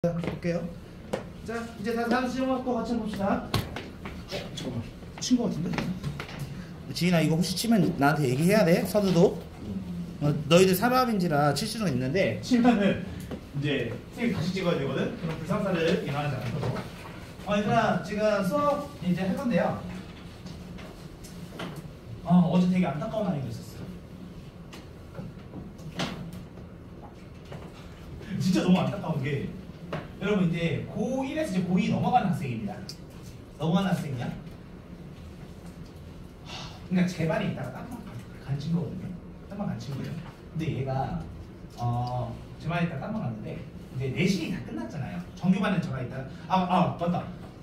볼게요. 자, 이제 다음 시험 갖고 같이 해봅시다. 잠깐만, 친 거 같은데? 지인아, 이거 혹시 치면 나한테 얘기해야 돼? 서두도. 너희들 사람인지라 칠 수는 있는데 치면은 이제 선생님 다시 찍어야 되거든. 그럼 불상사를 일어나지 않거든. 얘들아, 지금 수업 이제 할 건데요. 어제 되게 안타까운 아이가 있었어요. 진짜 너무 안타까운 게, 여러분 이제 고1에서 이제 고2 넘어가는 학생입니다. 넘어가는 학생이야. 그러니까 제 반에 있다가 딴만 간친 거거든요. 딴만 간친 거예요. 근데 얘가 제 반에 있다가 딴만 갔는데 이제 내신이 다 끝났잖아요. 정규반은 제가 있다가 맞다.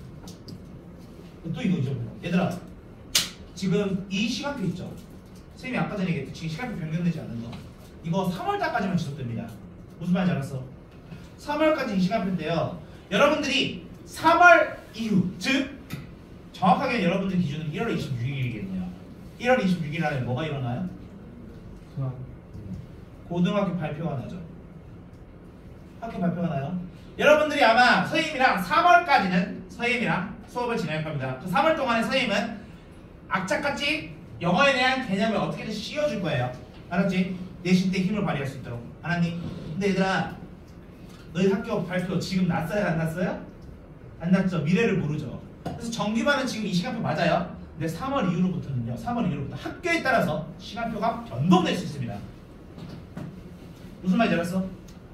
또 이거 잊어버려. 얘들아, 지금 이 시간표 있죠? 선생님이 아까 전에 얘기했듯이 시간표 변경되지 않는 거, 이거 3월달까지만 지속됩니다. 무슨 말인지 알았어? 3월까지 이 시간표인데요. 여러분들이 3월 이후, 즉 정확하게 여러분들 기준은 1월 26일이겠네요. 1월 26일 날에 뭐가 일어나요? 고등학교 발표가 나죠. 학교 발표가 나요. 여러분들이 아마 선생님이랑 3월까지는 선생님이랑 수업을 진행할 겁니다. 그 3월 동안에 선생님은 악착같이 영어에 대한 개념을 어떻게든 씌워줄 거예요. 알았지? 내신 때 힘을 발휘할 수 있도록. 알았니? 근데 얘들아, 너희 학교 발표 지금 났어요? 안 났어요? 안 났죠? 미래를 모르죠. 그래서 정규반은 지금 이 시간표 맞아요. 근데 3월 이후로부터는요, 3월 이후로부터 학교에 따라서 시간표가 변동될 수 있습니다. 무슨 말인지 알았어?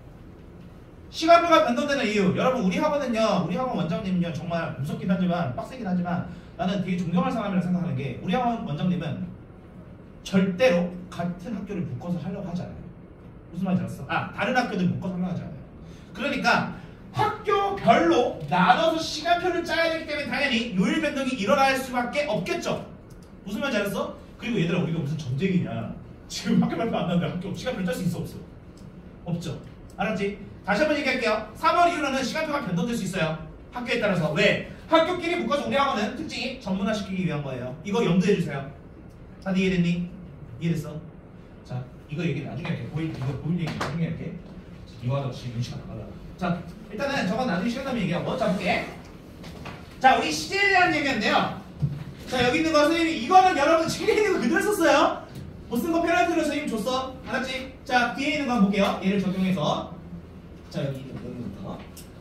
시간표가 변동되는 이유, 여러분 우리 학원은요, 우리 학원 원장님은요 정말 무섭긴 하지만 빡세긴 하지만 나는 되게 존경할 사람이라고 생각하는 게, 우리 학원 원장님은 절대로 같은 학교를 묶어서 하려고 하지 않아요. 무슨 말인지 알았어? 다른 학교들 묶어서 하려고 하지 않아요. 그러니까 학교별로 나눠서 시간표를 짜야 되기 때문에 당연히 요일 변동이 일어날 수밖에 없겠죠. 무슨 말인지 알았어? 그리고 얘들아, 우리가 무슨 전쟁이냐, 지금 학교 발표 안 나는데 학교 시간표를 짤 수 있어 없어? 없죠. 알았지? 다시 한번 얘기할게요. 3월 이후로는 시간표가 변동될 수 있어요. 학교에 따라서. 왜? 학교끼리 묶어서 우리 학원은 특징이 전문화시키기 위한 거예요. 이거 염두해 주세요. 다들 이해됐니? 이해됐어? 자, 이거 얘기 나중에 할게. 이거 보일 얘기 나중에 할게. 이거 하다가 지금 시간 나가려고. 자, 일단은 저건 나중에 시간 나면 얘기하고. 자, 볼게. 자, 우리 시제에 대한 얘기인데요. 자, 여기 있는 거 선생님이, 이거는 여러분 책에 있는 거 그대로 썼어요. 못 쓴 거 페널티로 선생님 줬어. 알았지? 자, 뒤에 있는 거 한번 볼게요. 얘를 적용해서. 자, 여기부터.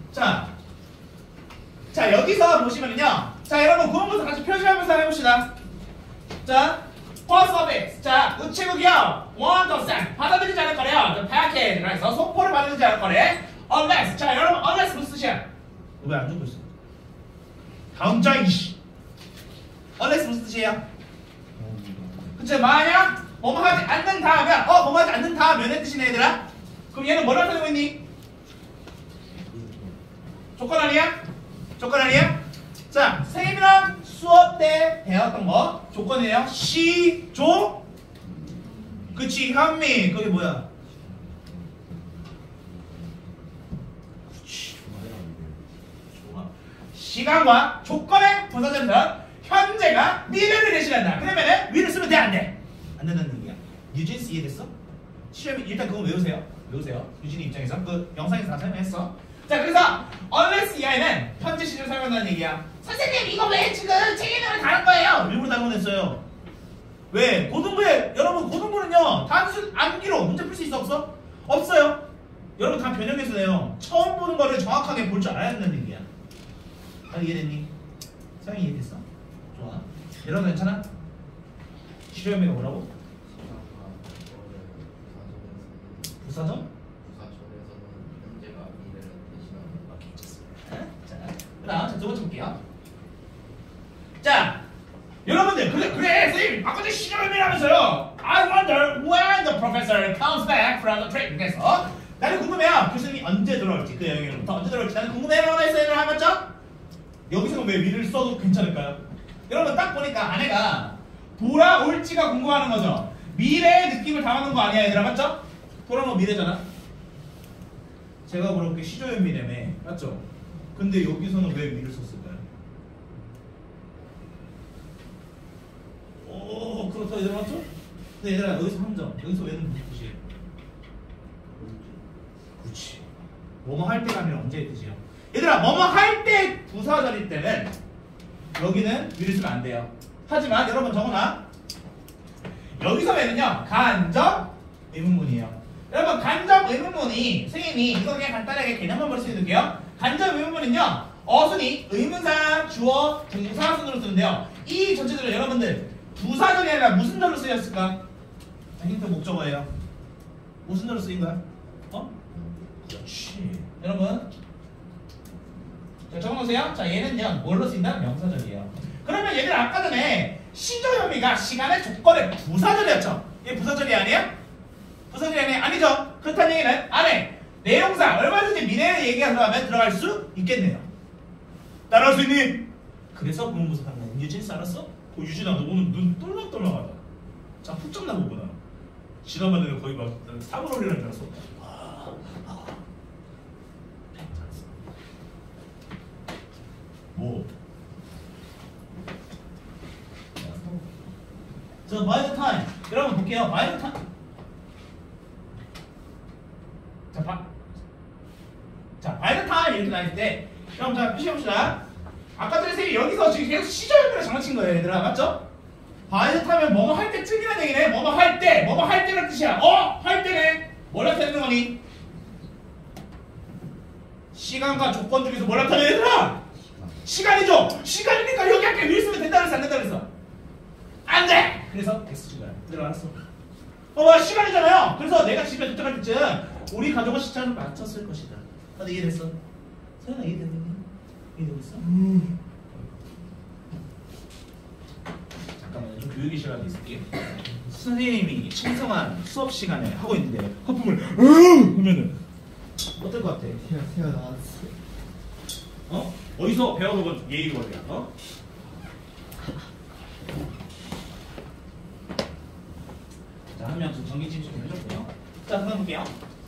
자, 여기서 보시면은요. 자, 여러분 구문부터 같이 표시하면서 해봅시다. 자, course of it. 자, 우체국이요. want to send. 받아들이지 않을 거래요. The package. 그래서 속보를 받아들이지 않을 거래. unless. 자, 여러분 unless 무슨 뜻이야? 왜 안 주고 있어? 다음 장 이씨. unless 무슨 뜻이에요? 그치? 만약 뭐뭐 하지 않는 다음이야. 뭐뭐 하지 않는 다음면의 뜻이네, 얘들아. 그럼 얘는 뭐를 하려고 했니? 조건 아니야? 조건 아니야? 자, 선생님이랑 수업 때 배웠던 거 조건이에요. 시조. 그치, 현미. 그게 뭐야? 그치, 좋아. 시간과 조건의 부사절은 현재가 미래를 대신한다. 그러면은 위를 쓰면 돼, 안 돼? 안 된다는 얘기야. 뉴진스 이해됐어? 시험이 일단 그거 외우세요. 유진이 입장에서 그 영상에서 다 설명했어. 자, 그래서 unless 이하에는 현재 시제를 사용한다는 얘기야. 선생님, 이거 왜 지금 책에 있는 걸 다른 거예요? 일부러 다른 건 했어요. 왜? 고등부에, 여러분 고등부는요 단순 암기로 문제 풀 수 있어 없어? 없어요. 여러분 다 변형해서 내요. 처음 보는 거를 정확하게 볼 줄 알아야 된다는 얘기야. 이해됐니? 사용이 이해됐어? 좋아. 여러분 괜찮아? 시조현미가 뭐라고? 부사전? 자, 두 번째 볼게요. 자, 여러분들, 그래, 선생님, 아까 전에 시험이라면서요. I wonder when the professor comes back from the trip. 그래서 나는 궁금해요. 교수님이 언제 돌아올지, 그 영역으로부터 언제 돌아올지 나는 궁금해요. 했어요, 맞죠? 여기서는 왜 위를 써도 괜찮을까요? 여러분 딱 보니까 아내가 돌아올지가 궁금하는 거죠. 미래의 느낌을 담아놓은 거 아니야, 얘들아, 맞죠? 돌아오면 미래잖아. 제가 그렇게 시조연미래매, 맞죠? 근데 여기서는 왜 위를 썼을까요? 그렇다, 얘들아, 맞죠? 근데 얘들아, 여기서 함정, 여기서 왜는 무슨 뜻이에요? 그렇지. 뭐뭐 할 때가 아니라 언제의 뜻이에요? 얘들아 뭐뭐 할 때 부사절일 때는 여기는 위를 쓰면 안 돼요. 하지만 여러분 적어놔. 여기서 왜는요 간접 의문문이에요. 여러분 간접 의문문이 선생님이 이거 그냥 간단하게 개념만 말씀드릴게요. 간접 의문문은요 어순이 의문사, 주어, 동사 순으로 쓰는데요. 이 전체들은 여러분들 부사절이 아니라 무슨 절로 쓰였을까? 힌트 목적어예요. 무슨 절로 쓰인 거야? 그렇지. 여러분 자, 적어놓으세요. 자 얘는요 뭘로 쓰인다? 명사절이에요. 그러면 얘들 아까 전에 시조혐의가 시간의 조건의 부사절이었죠. 얘 부사절이 아니야? 부사절이 아니야? 아니죠. 그렇다는 얘기는 안에 내용상 얼마든지 미래의 얘기가 들어가면 들어갈 수 있겠네요. 따라할 수 있니? 그래서 부문부사 당근 유진스 알았어? 유진아 너 오늘 눈 똘망똘망하다. 자 푹 나 보구나. 지난번에 거의 막 사물 올리는 줄 알았어. 뭐? 자, by the time. 여러분 볼게요. by the time. 자, by the time 이렇게 나올 때, 여러분 자 표시해봅시다. 아까 전에 선생님이 여기서 지금 계속 시절별로 장난친 거예요, 얘들아, 맞죠? by the time은 뭐뭐 할 때쯤이라는 얘기네. 뭐뭐 할 때, 뭐뭐 할 때라는 뜻이야. 할 때네. 뭘 나타내는 거니? 시간과 조건 중에서 뭘 나타내, 얘들아? 시간이죠. 시간이니까 여기 할게 위 쓰면 된다 그랬어, 안 된다 그랬어? 안 돼. 그래서 X 주가야. 들어갔어. 시간이잖아요. 그래서 내가 집에 도착할 때쯤 우리 가족은 시차를 맞췄을 것이다. 다들 이해됐어? 서연아 이해됐니? 이해되고 있어? 잠깐만요. 좀 교육이 시간이 있을게. 선생님이 청성한 수업 시간에 하고 있는데 하품을 하면은 어떨 것 같아? 새가 나왔어. 어디서 배워놓은 예의 원리야? 자, 한 명 전기침 좀 해줬고요. 자, 그럼 볼게요.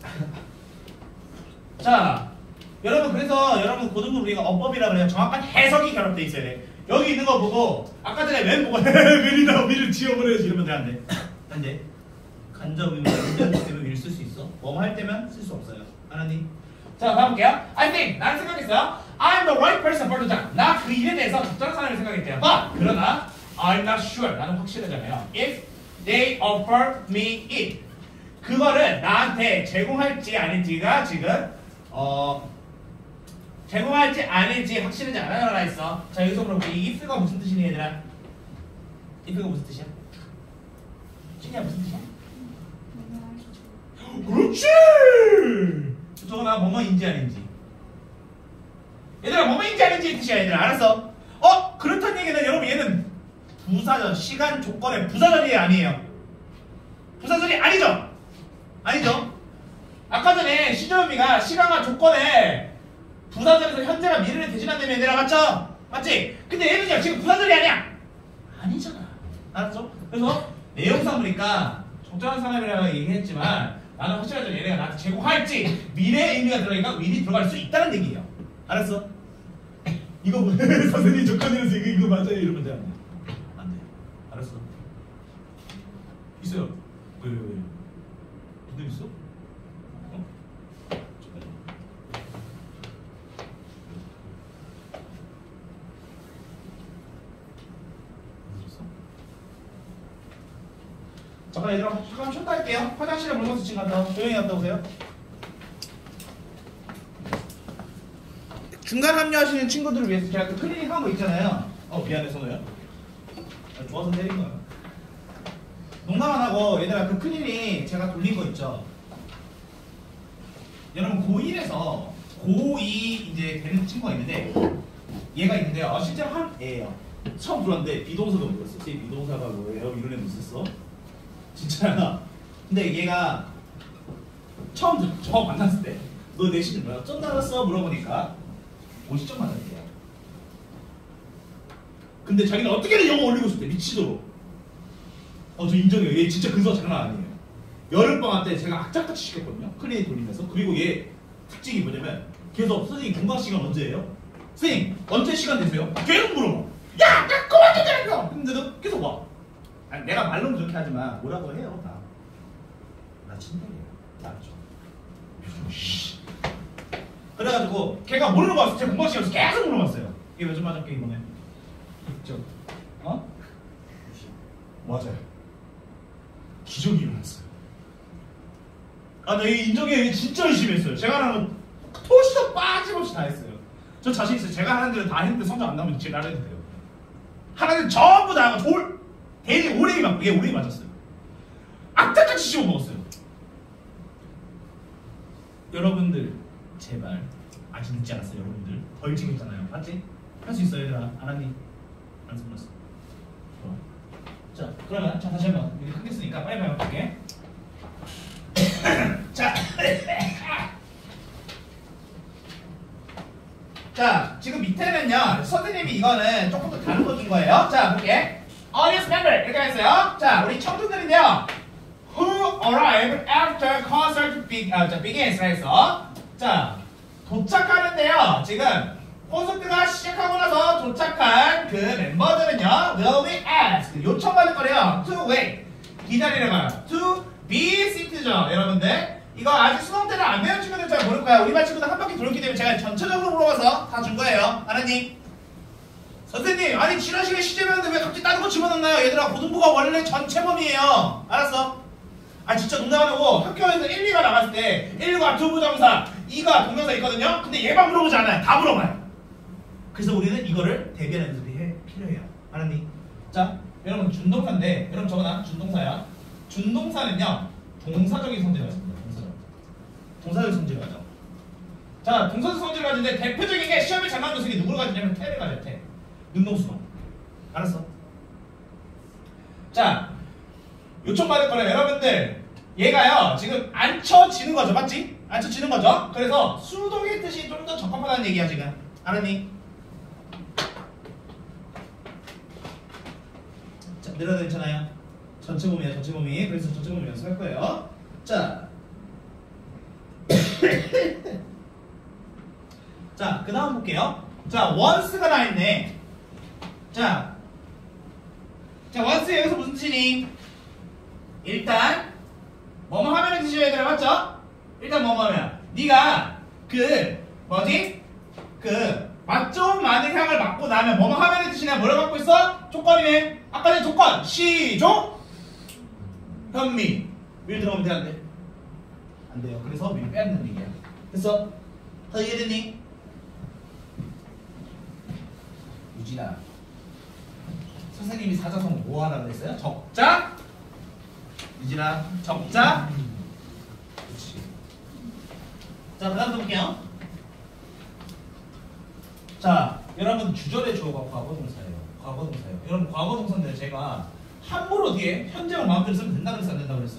자, 여러분 그래서 여러분 고등부 우리가 어법이라 그래요. 정확한 해석이 결합돼 있어야 돼. 여기 있는 거 보고 아까 전에 웬 보고 웬이다 위를 지워버려야지 이러면 안 돼. 안 돼. 간접 의문 간접 때문에 위를 쓸 수 있어. 뭐 할 때면 쓸 수 없어요. 알았니? 자, 가볼게요. I think 나는 생각했어요. I'm the right person for the job. 나 그 일에 대해서 적절한 사람을 생각했대요. But 그러나 I'm not sure. 나는 확실하잖아요. If they offer me it. 그거를 나한테 제공할지 아닐지가 지금 제공할지 아닐지 확실하지 않아라 했어. 자, 여기서 물어볼게. 이 if가 무슨 뜻이니 얘들아? if가 무슨 뜻이야? 신이야 무슨 뜻이야? 그렇지! 저거나 뭐뭐인지 아닌지. 얘들아 뭐뭐인지 아닌지 뜻이야 얘들아. 알았어? 그렇다는 얘기는 여러분 얘는 부사절, 시간 조건의 부사절이 아니에요. 부사절이 아니죠? 아니죠? 아까 전에 시조의미가 시간과 조건에 부사절에서 현재가 미래를 대신한다며 얘들아 맞죠? 맞지? 근데 얘는요 지금 부사절이 아니야. 아니잖아. 알았죠? 그래서 내용상 보니까 적절한 사람이라고 얘기했지만 나는 확실하죠. 얘네가 나한테 제공할지 미래의 의미가 들어가니까 윈이 들어갈 수 있다는 얘기예요. 알았어? 이거 뭐 선생님 조건이라서 이거 맞아요 이러면 돼. 안 돼. 알았어? 있어요. 왜? 누구 있어? 잠깐 얘들아 잠깐 쉬었다 할게요. 화장실에 물건수 지금 갔다 조용히 갔다 오세요. 중간 합류하시는 친구들을 위해서 제가 그 클리닉 한 거 있잖아요. 미안해 선우야. 좋아서 때린 거야. 농담 안 하고 얘들아 그 클리닉 제가 돌린 거 있죠. 여러분 고1에서 고2 이제 되는 친구가 있는데 얘가 있는데요. 실제로 한 애예요. 처음 들어왔는데 비동사도 몰랐어. 쌤 비동사가 뭐예요? 이런 애도 있었어. 진짜야. 근데 얘가 처음 저 만났을 때 너 내신 몇 점 나왔어? 물어보니까 50점 맞았대요. 근데 자기는 어떻게든 영어 올리고 싶대. 미치도록. 저 인정해요. 얘 진짜 근서 장난 아니에요. 여름방학 때 제가 악착같이 시켰거든요. 클리닉 돌리면서. 그리고 얘 특징이 뭐냐면 계속 선생님 공강 시간 언제예요? 선생님 언제 시간 되세요? 계속 물어봐. 야! 나 그만 좀 때려! 근데도 계속 와. 아니, 내가 말로는 그렇게 하지만 뭐라고 해요 다. 나 친구예요. 알았죠? 그래가지고 걔가 모르는 거 같아서 제 공부하기 싫어서 계속 물어봤어요. 이게 몇 점 맞았게 이번에? 6점. 어? 맞아요. 기적이 일어났어요. 아, 나 이 인정해. 진짜 열심히 했어요. 제가 하는 거 토시도 빠짐없이 다 했어요. 저 자신 있어요. 제가 하는 대로 다 했는데 성적 안 나오면 제가 해도 돼요. 하나는 전부 다 대리 오레이 맞고 얘 오레이 맞았어요. 악착같이 씹어 먹었어요. 여러분들 제발 아직 늦지 않았어요. 여러분들 더 일찍 했잖아요. 맞지? 할 수 있어요 얘들아. 알았니? 안 숨었어. 자 그러면 자 다시 한번 여기 크게 쓰니까 빨리 볼게. 자, 자 지금 밑에는요 선생님이 이거는 조금 더 다른 거인 거예요. 자 볼게. Audience member 이렇게 했어요. 자 우리 청중들인데요. Who arrived after concert begins 해서 자 도착하는데요. 지금 콘서트가 시작하고 나서 도착한 그 멤버들은요 will be asked 요청받을 거래요. To wait 기다리래봐요. To be seat죠. 여러분들 이거 아직 수능 때는 안 배운 친구들 잘 모를 거야. 우리반 친구들 한 바퀴 돌기 때문에 제가 전체적으로 물어봐서 다 준 거예요. 알았니? 선생님 아니 지난 시간에 시제 배웠는데 왜 갑자기 다른 거 집어넣나요? 얘들아 고등부가 원래 전체 범위예요. 알았어? 아 진짜 농담 안 하고 학교에서 1, 2가 나갔을 때 1과 두부정사 2가 동명사 있거든요. 근데 얘만 물어보지 않아요. 다 물어봐요. 그래서 우리는 이거를 대변 연습이 필요해요. 알았니? 자 여러분 준동사인데 여러분 저거나 준동사야. 준동사는요 동사적인 성질을 가집니다. 동사적 성질을 가져. 자 동사적 성질을 가지는데 대표적인 게 시험에 잘 나오는 녀석이 누구를 가지냐면 태를 가져요. 태. 능동수동. 알았어? 자 요청받을 거는 여러분들 얘가요 지금 앉혀지는 거죠. 맞지? 앉혀지는 거죠. 그래서 수동의 뜻이 좀 더 적합하다는 얘기야 지금. 알았니? 자 내려도 괜찮아요? 전체 범위야 전체 범위. 그래서 전체 범위 연습할 거예요. 자 자 그 다음 볼게요. 자 once가 나있네. 자 once 여기서 무슨 뜻이니? 일단 뭐뭐 하면의 뜻이야 얘들아. 맞죠? 일단 뭐뭐 하면 네가 그 뭐지? 그 맛 좋은 마늘 향을 맡고 나면 뭐뭐 하면의 뜻이냐 뭐를 갖고 있어? 조건이네. 아까 전에 조건 시조 현미 밀 들어가면 돼 안 돼? 안 돼요. 그래서 밀 빼야 된다는 얘기야. 됐어? 다 이해됐니? 유진아 선생님이 사자성 뭐 하라고 그랬어요? 적자? 유진아 적자? 그렇지. 자 그 다음 볼게요. 자 여러분 주절의 주어가 과거동사예요. 과거동사예요. 여러분 과거동사인데 제가 함부로 뒤에 현재형 마음대로 쓰면 된다고 그랬어 안 된다고 그랬어?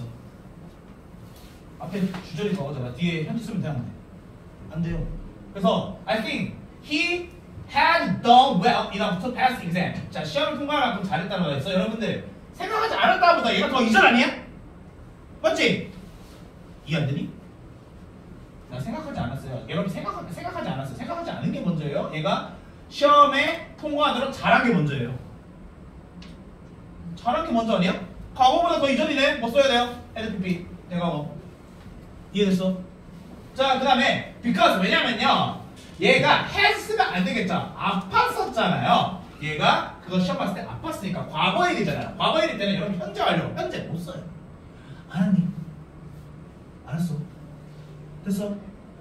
앞에 주절이 과거잖아. 뒤에 현재 쓰면 돼 안 돼? 안 돼요. 그래서 I think he had done well enough to pass the exam. 자 시험을 통과할 만큼 잘했다는 거였어. 여러분들 생각하지 않았다 보다 얘가 더 이절 아니야? 맞지? 이해 안 되니? 나 생각하지 않았어요. 여러분 생각하지 않았어요. 생각하지 않은 게 먼저예요. 얘가 시험에 통과하도록 잘한 게 먼저예요. 잘한 게 먼저 아니야? 과거보다 더 이전이네. 뭐 써야 돼요? LPP 대과거. 이해됐어? 자 그 다음에 because 왜냐면요 얘가 has가 안 되겠죠. 아팠었잖아요. 얘가 그거 시험 봤을 때 아팠으니까 과거에 되잖아요. 과거에 될 때는 여러분 현재 완료 현재 못 써요. 알았니? 알았어. 됐어?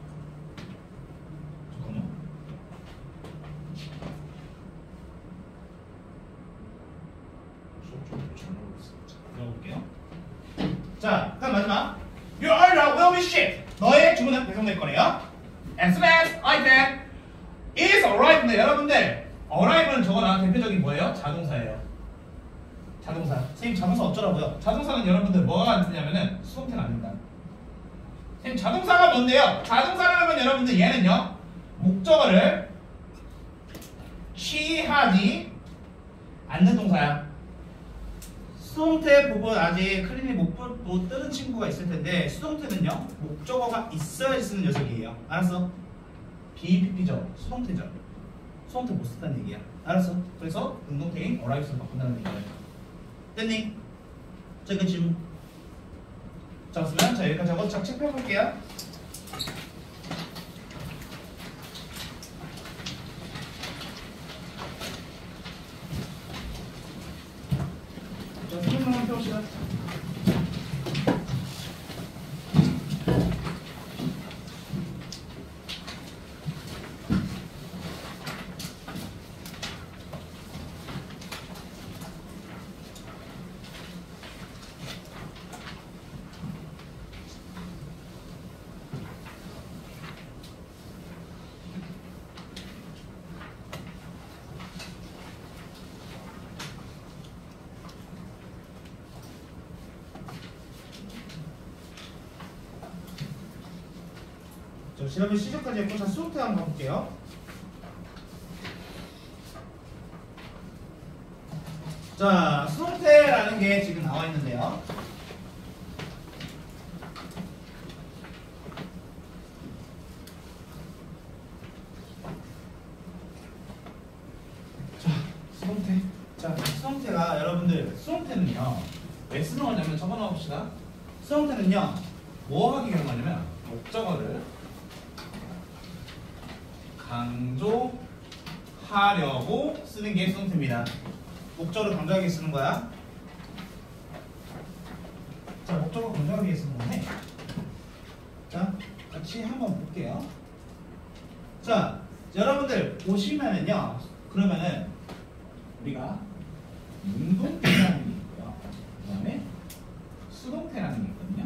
잠깐만. 들어볼게요. 자, 그럼 마지막. Your order will be shipped. 너의 주문은 배송될 거래요. As soon as I can. Is arrived인데 여러분들 arrive는 저거나 대표적인 뭐예요? 자동사예요. 자동사. 선생님 자동사 어쩌라고요? 자동사는 여러분들 뭐가 안 쓰냐면은 수동태가 아닙니다. 선생님 자동사가 뭔데요? 자동사라는 건 여러분들 얘는요 목적어를 취하지 않는 동사야. 수동태 부분 아직 클린이 못 뜨는 친구가 있을 텐데 수동태는요 목적어가 있어야지 쓰는 녀석이에요. 알았어? BPP죠. 수동태죠. 수동태 못 쓴다는 얘기야. 알았어? 그래서 능동태인 arrives로 바꾼다는 얘기야. 됐니? 자 이거 질문. 자 그러면 자 여기까지 하고 책 펴볼게요. 해봅시다. 지난번 시작까지 했고, 자, 수업태 한번 가볼게요. 자, 수업태라는 게 지금 나와 있는데요. 자, 수험태. 자, 수험태가 여러분들, 수험태는요, 왜 쓰는 거냐면 적어놔 봅시다. 수험태는요, 뭐 하기 위한 거냐면, 목적어를 강조하려고 쓰는 게 수동태입니다. 목적어를 강조하기 위해 쓰는 거야. 자, 목적어 강조하기 위해 쓰는 건데, 자, 같이 한번 볼게요. 자, 여러분들 보시면은요, 그러면은 우리가 능동태라는 게 있고요, 그 다음에 수동태라는 게 있거든요.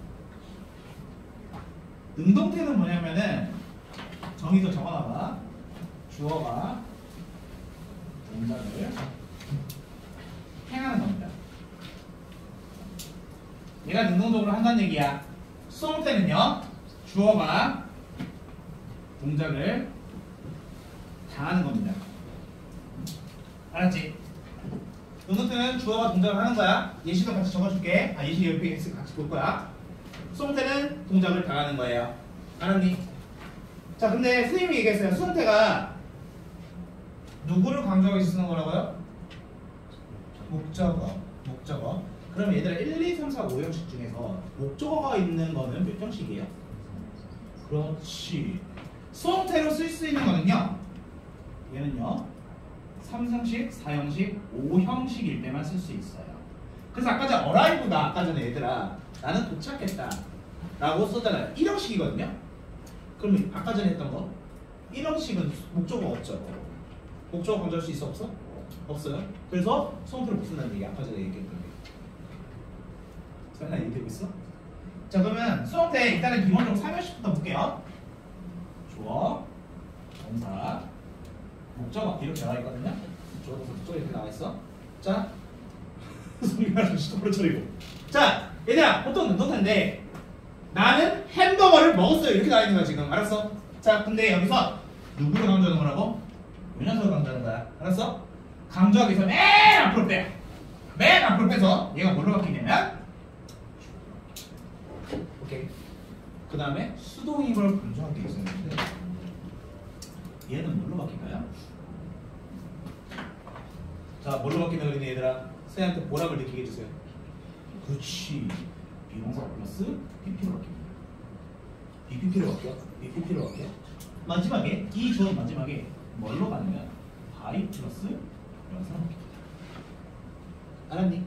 능동태는 뭐냐면은 정의도 적어놔봐. 주어가 동작을 행하는 겁니다. 얘가 능동적으로 한다는 얘기야. 수동태는요, 주어가 동작을 당하는 겁니다. 알았지? 능동태는 주어가 동작을 하는 거야. 예시도 같이 적어줄게. 예시 옆에 같이 볼 거야. 수동태는 동작을 당하는 거예요. 알았니? 자, 근데 선생님이 얘기했어요. 수동태가 누구를 강조하기 위해서 쓰는 거라고요? 목적어. 그럼 얘들아 1, 2, 3, 4, 5형식 중에서 목적어가 있는 거는 몇 형식이에요? 그렇지. 수동태로 쓸 수 있는 거는요, 얘는요 3형식, 4형식, 5형식일 때만 쓸 수 있어요. 그래서 아까 전에 arrive가 아까 전에 얘들아 나는 도착했다 라고 썼잖아요. 1형식이거든요. 그러면 아까 전에 했던 거 1형식은 목적어 없죠. 목적어 강조할 수 있어? 없어? 없어요. 그래서 수동태를 못 쓴다는 얘기 아까 전에 얘기했던 게. 설마 얘기되고 있어? 자, 그러면 수동태 일단은 기본적으로 3형식부터 볼게요. 주어, 동사, 목적어 이렇게 나와 있거든요. 주어, 동사, 목적어 이렇게 나와 있어. 자, 성경을 시도로 처리고. 자, 얘들아 보통 능동태인데 나는 햄버거를 먹었어요 이렇게 나와 있는 거야 지금. 알았어? 자, 근데 여기서 누구를 강조하는 거라고? 요 녀석을 강조하는 거야. 알았어? 강조하기 위해서 맨 앞으로 빼. 맨 앞으로 빼서 얘가 뭘로 바뀌냐면, 오케이. 그 다음에 수동임을 강조하기 위해서 했는데 얘는 뭘로 바뀔까요? 자, 뭘로 바뀌나 그러니 얘들아 쌤한테 보람을 느끼게 해주세요. 그렇지. 비동사 플러스 BP로 바뀝니다. BPP로 바뀌어. BPP로 바뀌어. 마지막에 이 조합 마지막에 뭘로 가냐면 by 플러스 명사로 바뀝니다. 알았니?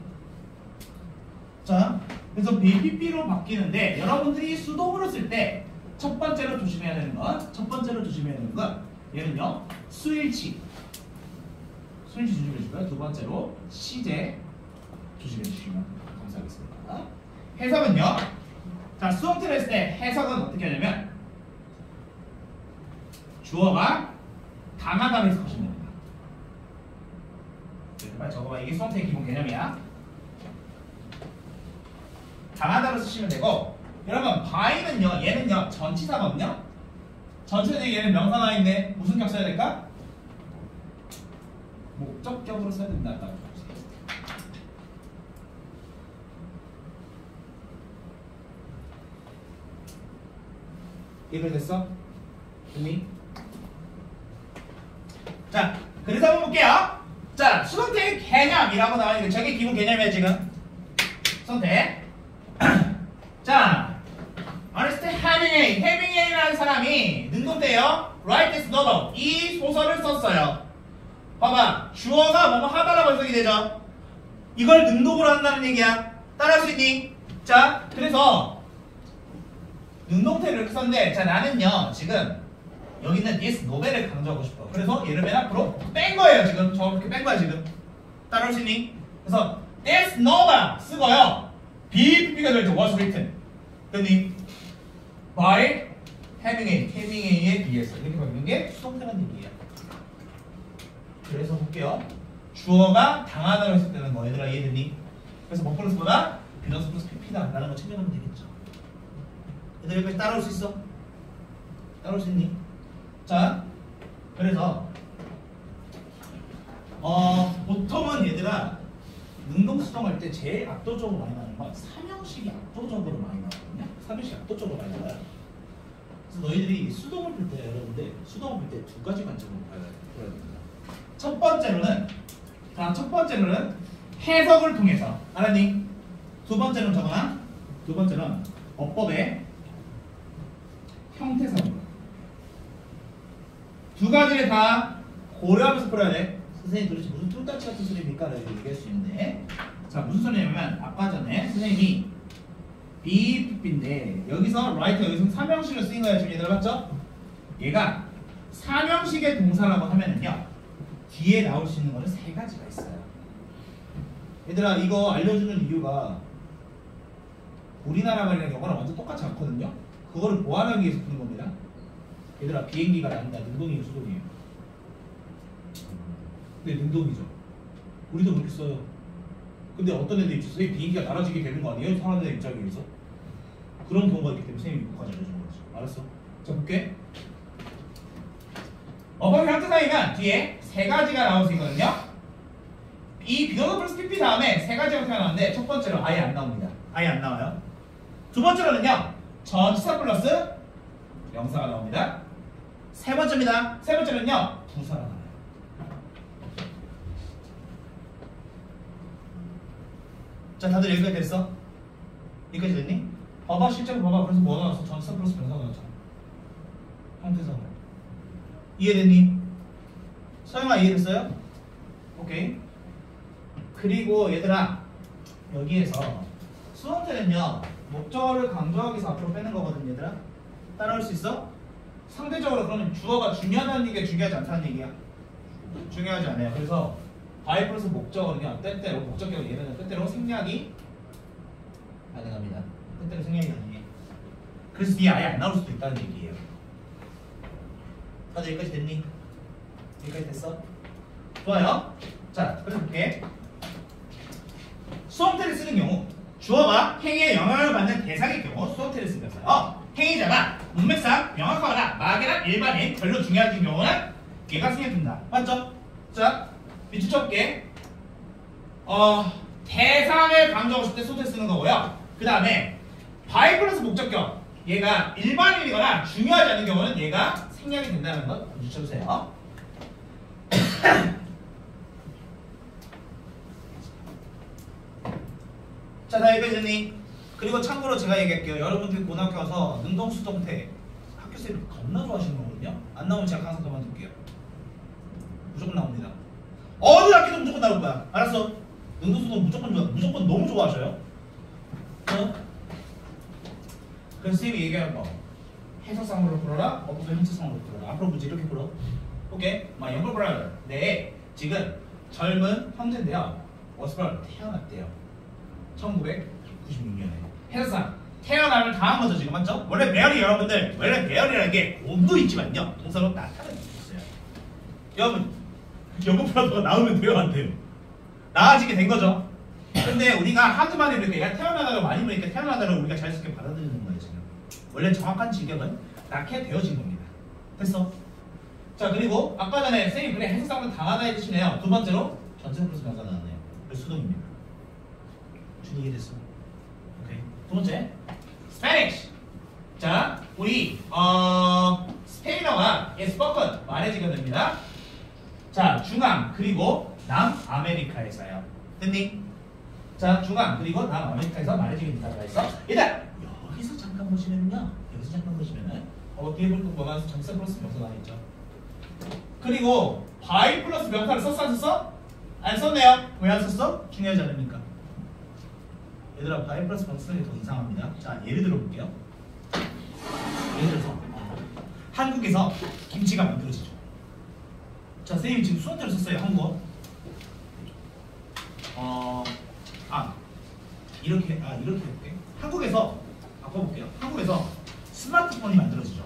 자, 그래서 BPP로 바뀌는데 여러분들이 수동으로 쓸 때 첫 번째로 조심해야 되는 건 얘는요 수일치 조심해 주고요. 두 번째로 시제 조심해 주시면 감사하겠습니다. 해석은요, 자, 수동태를 했을 때 해석은 어떻게 하냐면 주어가 당하다로 해석하시면 됩니다. 빨리 적어봐. 이게 수동태의 기본 개념이야. 당하다로 쓰시면 되고, 여러분 by는요, 얘는요 전치사거든요. 전체적인 얘는 명사 나와 있네. 무슨 격 써야 될까? 목적격으로 써야 된다. 이해됐어? 됐니? 자, 그래서 한번 볼게요. 자, 수동태의 개념이라고 나와 있는 저게 기본 개념이야 지금. 수동태. 자, 어렸을 때 해밍웨이라는 사람이 능동태예요. write this novel. 이 소설을 썼어요. 봐봐, 주어가 뭐뭐 하다라고 해석이 되죠. 이걸 능동으로 한다는 얘기야. 따라할 수 있니? 자, 그래서 능동태를 이렇게 썼는데, 자, 나는요 지금 여기는 this 노벨을 강조하고 싶어. 그래서 얘를 맨 앞으로 뺀 거예요. 지금 저렇게 뺀 거야 지금. 따라할 수 있니? 그래서 this novel 쓰고요. BPP가 될 때 was written. 됐니? by 해밍웨이에 비해서 이렇게 바뀌는 게 수동태라는 얘기예요. 그래서 볼게요. 주어가 당하다고 했을 때는 뭐 얘들아 이해됐니? 그래서 뭐 플러스보다 비너스 플러스 PP다 라는 거 챙겨놓으면 되겠죠. 얘들 여기까지 따라올 수 있어? 따라올 수 있니? 자, 그래서 보통은 얘들아 능동수동할 때 제일 압도적으로 많이 나오는 건 삼형식이 압도적으로 많이 나거든요. 삼형식이 압도적으로 많이 나와요. 그래서 너희들이 수동을 풀 때 여러분들 수동을 풀 때 두 가지 관점으로 봐야 됩니다. 첫 번째로는 해석을 통해서 알았니? 두 번째는 저거나 두 번째는 어법의 형태상으로 두 가지를 다 고려하면서 풀어야 돼. 선생님 도대체 무슨 툴딱지 같은 소리입니까? 라고 얘기할 수 있는데, 자 무슨 소리냐면 아까 전에 선생님이 BPP인데 여기서 라이터 여기서 삼형식을 쓰인 거야. 지금 얘들아 맞죠? 얘가 삼형식의 동사라고 하면은요 뒤에 나올 수 있는 거는 세 가지가 있어요. 얘들아 이거 알려주는 이유가 우리나라 말이랑 영어랑 완전 똑같지 않거든요. 그거를 보완하기 위해서 푸는 겁니다. 얘들아 비행기가 난다. 능동이에요 수동이에요? 네 능동이죠. 우리도 그렇게 써요. 근데 어떤 애들 있죠. 선생님 비행기가 날아지게 되는 거 아니에요? 사람들의 입장에서 그런 경우가 있기 때문에 선생님이 이거까지 알려주는 거죠. 알았어? 자 볼게. 어법의 형태상이면 뒤에 세 가지가 나올 수 있거든요. 이 비너스 플러스 PP 다음에 세 가지 형태가 나오는데 첫 번째로 아예 안 나옵니다. 아예 안 나와요. 두 번째로는요 전치사 플러스 명사가 나옵니다. 세 번째입니다. 세 번째는요 부사가 나와요. 자 다들 여기까지 됐어? 여기까지 됐니? 봐봐 실제로 봐봐. 그래서 뭐 나왔어? 전치사 플러스 명사가 나왔잖아. 형태상으로. 이해됐니? 서영아 이해됐어요? 오케이. 그리고 얘들아 여기에서 수동태는요 목적어를 강조하기 위해서 앞으로 빼는 거거든. 얘들아 따라올 수 있어? 상대적으로 그러면 주어가 중요하다는 얘기가 중요하지 않다는 얘기야. 중요하지 않아요. 그래서 by 플러스 목적어는요 때때로 목적격을 얘는 때때로 생략이 가능합니다. 때때로 생략이 가능해. 그래서 뒤에 아예 안 나올 수도 있다는 얘기예요. 다들 여기까지 됐니? 여기까지 됐어? 좋아요. 자 그래서 볼게. 수동태를 쓰는 경우 주어가 행위에 영향을 받는 대상의 경우 수동태를 쓰면서요 행위자가 문맥상 명확하거나 막연한 일반인 별로 중요하진 경우는 얘가 생략된다. 맞죠? 자 밑줄 쳐볼게. 대상을 강조하고 싶을 때 수동태 쓰는 거고요. 그 다음에 by 플러스 목적격 얘가 일반인이거나 중요하지 않은 경우는 얘가 생략이 된다는 것 밑줄 쳐주세요. 자, 다 여기까지. 그리고 참고로 제가 얘기할게요. 여러분들이 고등학교 와서 능동수동태 학교쌤이 겁나 좋아하시는 거거든요. 안 나오면 제가 항상 그만둘게요. 무조건 나옵니다. 어느 학교도 무조건 나올 거야. 알았어? 능동수동 무조건 너무 좋아하셔요. 그래서 쌤이 얘기하는 거 해석상으로 풀어라, 어법의 형태상으로 풀어라. 앞으로 문제 이렇게 풀어. 오케이? My younger brother. 네, 지금 젊은 형제인데요. was born 태어났대요. 1996년에. 해석상 태어남을 당한 거죠 지금 맞죠? 원래 배열이 여러분들 원래 배열이라는 게 곰도 있지만요 동사로 나타나는 게 있어요. 여러분 영어 브라더가 나오면 돼요 안 돼요? 나아지게 된 거죠. 근데 우리가 한두 마디 이렇게 얘가 태어나다가 많이 보니까 태어나다를 우리가 자연스럽게 받아들이는 거예요 지금. 원래 정확한 직역은 낳게 되어진 겁니다. 됐어? 자 그리고 아까 전에 쌤이 그래 해석상으로 당하다 해주시네요. 두 번째로 전체 플러스 명사 나왔네요. 그래서 수동입니다. 이해됐어? 오케이. 두 번째, Spanish. 자, 우리 스페인어가 spoken 말해지게 됩니다. 자, 중앙 그리고 남아메리카에서요. 됐니? 자, 중앙 그리고 남아메리카에서 말해지게 된다고 했어. 일단 여기서 잠깐 보시면요. 뒤에 볼 거가 전체 플러스 명사가 있죠. 그리고 by 플러스 명사를 썼어 안 썼어? 안 썼네요. 왜 안 썼어? 중요하지 않으니까. 얘들아 바이 플러스 방수성이 더 이상합니다. 자 예를 들어 볼게요. 예를 들어서 한국에서 김치가 만들어지죠. 자 선생님이 지금 수학자를 썼어요. 한국어. 이렇게 해볼게. 한국에서 바꿔볼게요. 한국에서 스마트폰이 만들어지죠.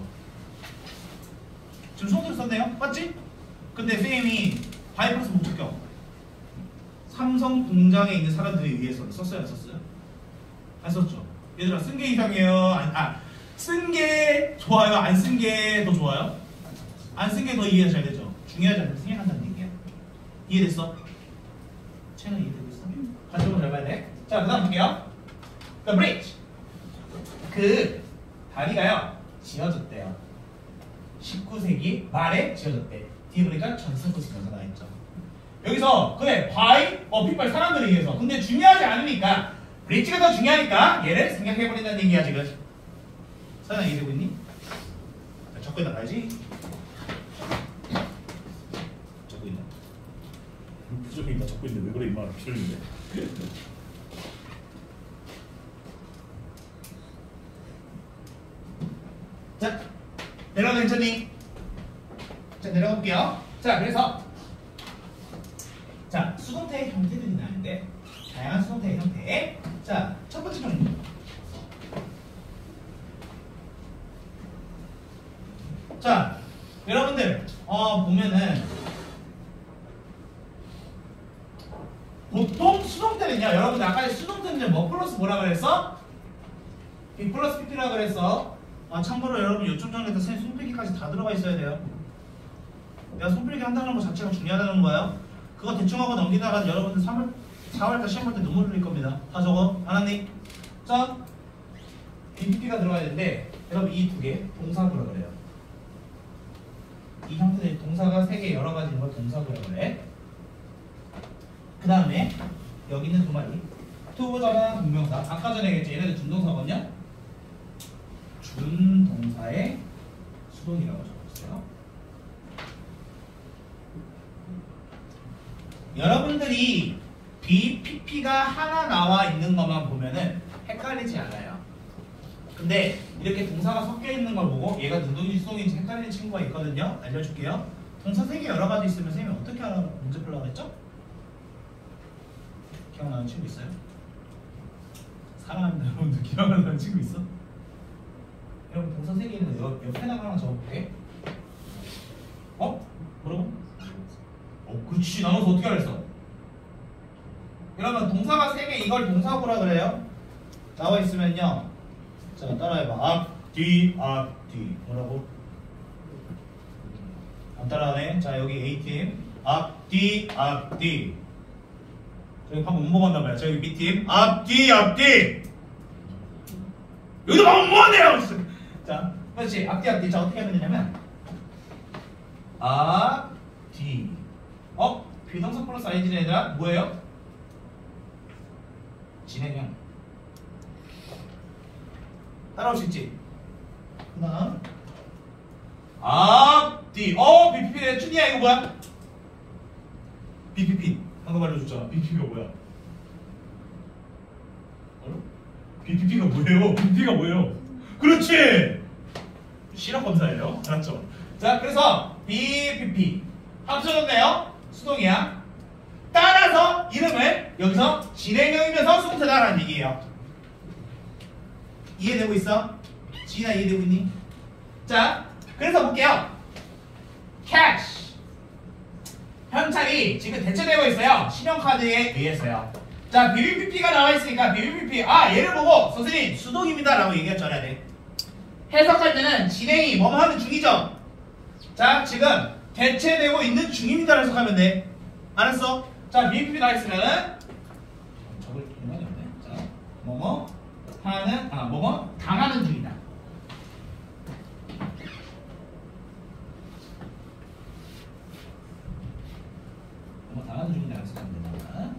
지금 수학자를 썼네요. 맞지? 근데 선생님이 바이 플러스 목적격 삼성 공장에 있는 사람들에 의해서 썼어요? 안 썼어요? 안 썼죠. 얘들아 쓴 게 이상해요. 쓴 게 좋아요? 안 쓴 게 더 좋아요? 안 쓴 게 더 이해가 잘 되죠. 중요하지 않으면 생각한다는 얘기야. 이해됐어? 채널 이해되고 있어? 관점을 잘 봐야 돼. 자, 그 다음 볼게요. The bridge. 그 다리가요 지어졌대요. 19세기 말에 지어졌대. 뒤에 보니까 전승코스 명사 나와있죠. 여기서 그래 by people 사람들에 의해서. 근데 중요하지 않으니까 브릿지가 더 중요하니까 얘를 생략해버린다는 얘기야 지금. 사연 이해되고 있니? 자, 적고 있나 봐야지. 적고 있나? 부족해 있다 적고 있는데 왜 그래 이말 필요인데. 자 내려가도 괜찮니? 자 내려가 볼게요. 자 그래서 자 수동태의 형태들이 나는데 다양한 수동태의 형태. 자 첫 번째 종류. 자 여러분들 보면은 보통 수동태는요. 여러분들 아까 수동태는 뭐 플러스 뭐라 그랬어? B 플러스 PP라 그랬어. 참고로 여러분 요점 전에도 손필기까지 다 들어가 있어야 돼요. 내가 손필기 한다는 것 자체가 중요하다는 거예요. 그거 대충 하고 넘기다가 여러분들 4월달 시험 볼 때 눈물 흘릴 겁니다. 다 적어. 알았니? 자, BPP가 들어가야 되는데 여러분 이 두 개 동사구라 그래요. 이 형태들 동사가 세 개 여러 가지 있는 걸 동사구라 그래. 그 다음에 여기 있는 두 마리 투부정한 동명사. 아까 전에 얘기했지. 얘네들 준동사거든요. 준동사의 수동이라고 적었어요. 여러분들이 BPP가 하나 나와 있는 것만 보면은 헷갈리지 않아요. 근데 이렇게 동사가 섞여 있는 걸 보고 얘가 능동인지 수동인지 헷갈리는 친구가 있거든요. 알려줄게요. 동사 세 개 여러 가지 있으면 선생님이 어떻게 알아 문제 풀라고 했죠? 기억나는 친구 있어요? 사랑합니다. 여러분들 기억나는 친구 있어? 여러분 동사 세 개 있는 거 옆에다가 하나 적어볼게. 뭐라고? 그렇지. 나눠서 어떻게 하랬어? 여러분 동사가 세 개 이걸 동사구라 그래요. 나와 있으면요. 자 따라해봐. 앞, 뒤, 뭐라고? 안 따라하네. 자 여기 A팀 앞, 뒤. 저기 방금 못 먹었나 봐요. 자 여기 B팀 앞, 뒤. 여기도 방금 못 먹었네요. 자 그렇지. 앞뒤. 자 어떻게 하면 되냐면 앞, 뒤. 비동사 플러스 ing는 얘들아 뭐예요? 진행형. 따라올 수 있지? 그 다음 앞뒤. BPP네. 준이야 이거 뭐야? BPP 방금 알려줬잖아. BPP가 뭐야? BPP가 뭐예요? BPP가 뭐예요? 그렇지! 실력 검사예요. 알았죠? 자 그래서 BPP 합쳐졌네요. 수동이야. 따라서 이름을 여기서 진행형이면서 수동태다라는 얘기예요. 이해되고 있어? 지인아 이해되고 있니? 자 그래서 볼게요. 캐시 현찰이 지금 대체되고 있어요. 신용카드에 의해서요. 자 BPP가 나와 있으니까 BPP 얘를 보고 선생님 수동입니다 라고 얘기했죠. 해야 돼. 해석할 때는 진행이 뭐뭐 하는 중이죠. 자 지금 대체되고 있는 중입니다 해석하면 돼. 알았어? 자 BPP 나와 있으면은 적을 필요가 없네. 자 뭐뭐 하는 뭐뭐 당하는 중이다. 뭐뭐 당하는 중이다 해석하면 됩니다.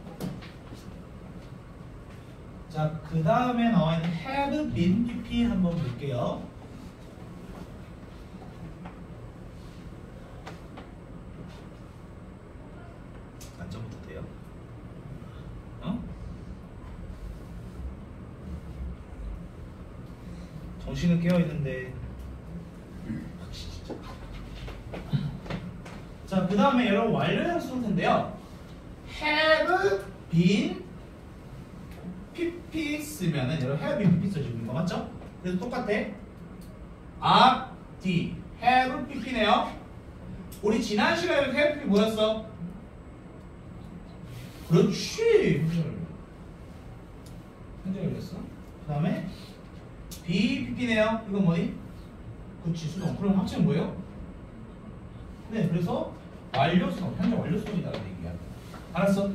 자 그 다음에 나와 있는 have been PP 한번 볼게요. 만점부터 돼요? 어? 정신은 깨어 있는데. 진짜. 자, 그 다음에 여러분 완료형 수동태인데요. have been pp 쓰면은 여러분 have been pp 써주는 거 맞죠? 그래서 똑같아. are d have pp네요. 우리 지난 시간에 have pp 뭐였어? 그렇지. 현재 열렸어. 그 다음에 be pp네요. 이건 뭐니? 그렇지, 수동. 그럼 합치면 뭐예요? 네, 그래서 완료 수동, 현재 완료 수동이다라는 얘기야. 알았어?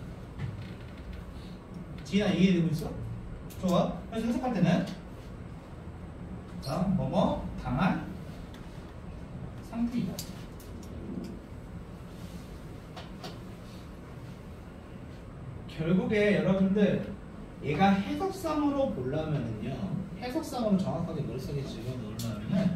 지인아 이해되고 있어? 좋아. 그래서 해석할 때는 자, 뭐뭐 당한 상태이다. 결국에 여러분들 얘가 해석상으로 보려면은요, 해석상으로 정확하게 머릿속에 집어넣으려면은